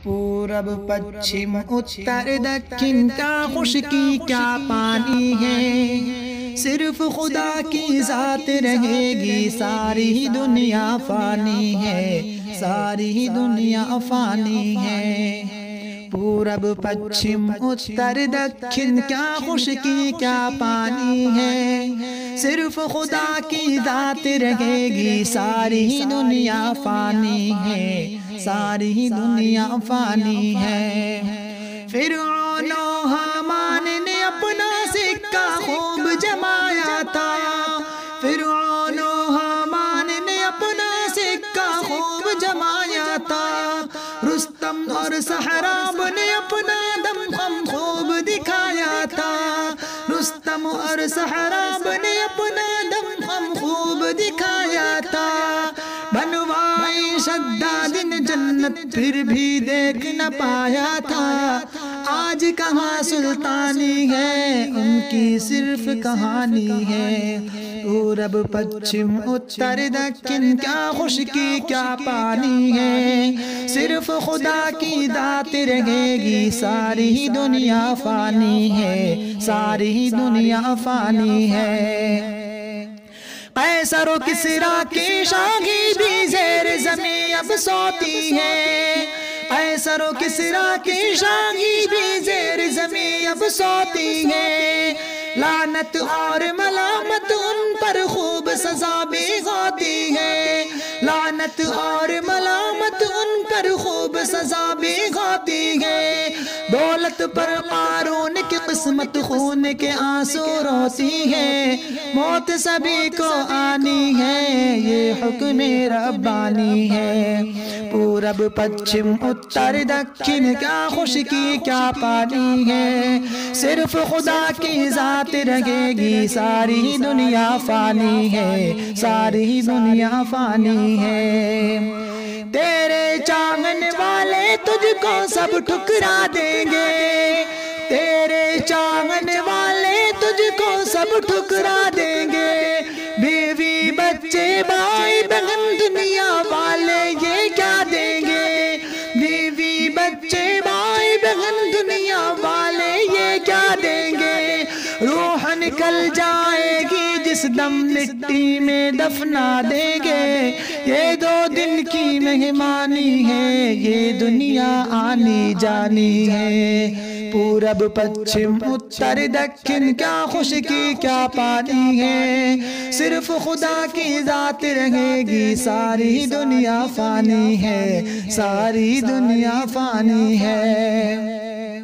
पूरब पश्चिम उत्तर दक्षिण का खुशकी क्या पानी है, सिर्फ खुदा की ज़ात रहेगी, सारी दुनिया फानी है, सारी दुनिया फानी है। पूरब पश्चिम उत्तर दक्षिण क्या खुशकी क्या पानी है, सिर्फ खुदा की ज़ात रहेगी, सारी दुनिया फानी है, सारी दुनिया फानी है। फिरौन और हामान ने अपना सिक्का खूब जमाया था, फिरौन और हामान ने अपना सिक्का खूब जमाया था, रुस्तम और सहराब ने अपना दमखम खूब दिखाया था, रुस्तम और सहराब ने अपना दमखम खूब दिखाया था। बनवाई शद्दाद ने जन्नत फिर भी देख न पाया था, आज कहाँ सुल्तानी है, उनकी सिर्फ कहानी है। पूरब पश्चिम उत्तर दक्षिण क्या खुशकी क्या पानी है, सिर्फ खुदा की ज़ात रहेगी, सारी दुनिया फानी है, सारी दुनिया फानी है। कैसर व किसरा की शाही भी ज़ेर ज़मीं अब सोती है, कैसर व किसरा की शाही भी ज़ेर ज़मीं अब सोती है, लानत और मलामत उन पर खूब सज़ा भी होती है, लानत और मलामत उन पर खूब सज़ा भी होती है। दौलत पर कारून की किस्मत खून के आंसू रोती है, मौत सभी को आनी है, ये हुक्म रब्बानी है। पूरब पश्चिम उत्तर दक्षिण क्या खुशकी क्या पानी है, सिर्फ खुदा की ज़ात रहेगी, सारी दुनिया फानी है, सारी दुनिया फानी है। तेरे चाहने वाले तुझको सब ठुकरा देंगे, तेरे चाहने वाले तुझको सब ठुकरा देंगे, बीवी बच्चे भाई बहन दुनिया वाले ये क्या देंगे, बीवी बच्चे भाई बहन दुनिया वाले ये क्या देंगे। रूह निकल जाएगी जिस दम मिट्टी में दफना देंगे, ये 2 दिन की मेहमानी है, ये दुनिया आनी जानी है। पूरब पश्चिम उत्तर दक्षिण क्या खुशकी क्या पानी है, सिर्फ खुदा की ज़ात रहेगी, सारी दुनिया फानी है, सारी दुनिया फानी है।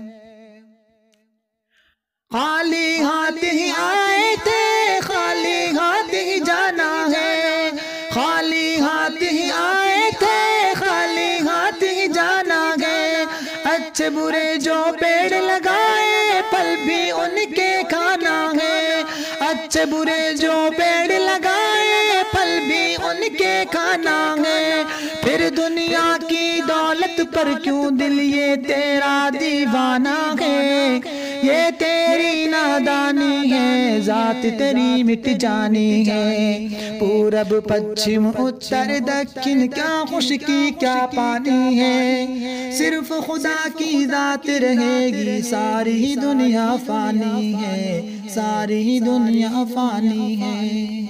खाली हाथ ही आए थे, खाली हाथ ही जाना है, खाली हाथ ही आए थे, खाली हाथ ही जाना है। अच्छे बुरे जो पेड़ लगाए पल भी उनके खाना है, अच्छे बुरे जो पेड़ लगाए पल भी उनके खाना है। फिर दुनिया की दौलत पर क्यों दिल ये तेरा दीवाना है, ये तेरी नादानी है, ज़ात तेरी मिट जानी है। पूरब पश्चिम उत्तर दक्षिण क्या खुशकी क्या पानी है, सिर्फ खुदा की ज़ात रहेगी, सारी दुनिया फानी है, सारी दुनिया फानी है।